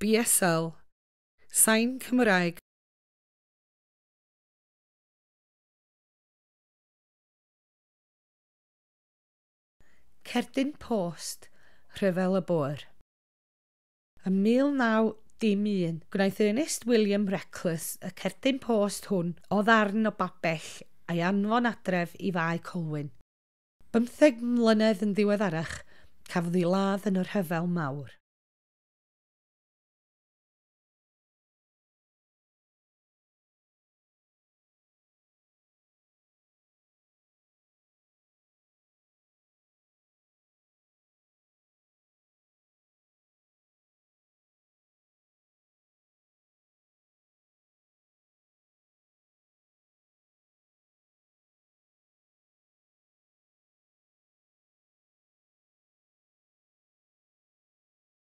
BSL, Sain Cymraeg. Cerdyn Post, Rhyfel y Bôr. Ym 1911, gwnaeth Ernest William Reckless y cerdyn post hwn o ddarn o babell a'i anfon adref i Fae Colwyn. 15 mlynedd yn ddiweddarach, cafodd ei ladd yn y Rhyfel Mawr.